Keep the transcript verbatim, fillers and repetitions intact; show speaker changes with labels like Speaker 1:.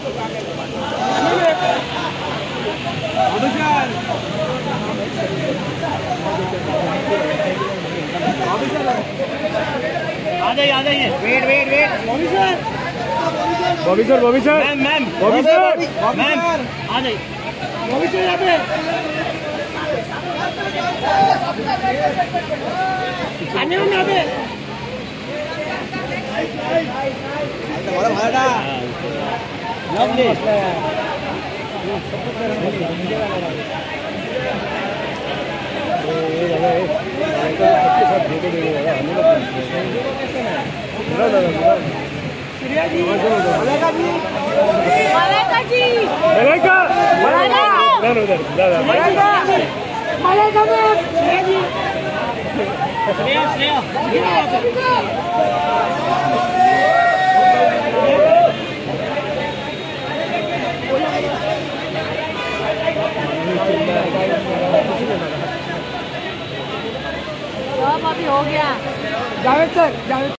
Speaker 1: आ जाइए आ जाइए। Wait wait wait
Speaker 2: Bobby sir
Speaker 3: Bobby sir Bobby sir
Speaker 1: ma'am ma'am
Speaker 3: Bobby sir
Speaker 1: ma'am आ जाइए।
Speaker 2: बॉबी सर यहाँ पे आने में यहाँ पे
Speaker 1: लवली
Speaker 2: मलाइका जी
Speaker 4: मलाइका जी
Speaker 3: मलाइका
Speaker 4: मलाइका
Speaker 3: उधर दादा
Speaker 2: मलाइका मलाइका मैम
Speaker 1: श्रेया श्रेया
Speaker 4: सब अभी हो गया।
Speaker 2: जावेद सर जावेद